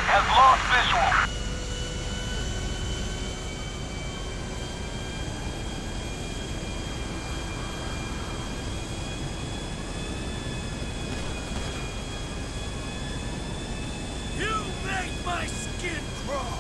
has lost visual. You made my skin crawl!